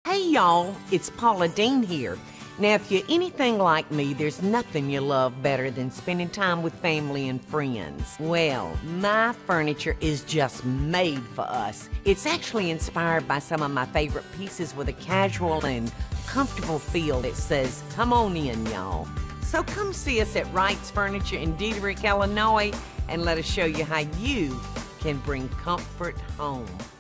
Hey y'all, it's Paula Dean here. Now, if you're anything like me, there's nothing you love better than spending time with family and friends. Well, my furniture is just made for us. It's actually inspired by some of my favorite pieces with a casual and comfortable feel that says, "Come on in, y'all." So come see us at Wright's Furniture in Diederich, Illinois, and let us show you how you can bring comfort home.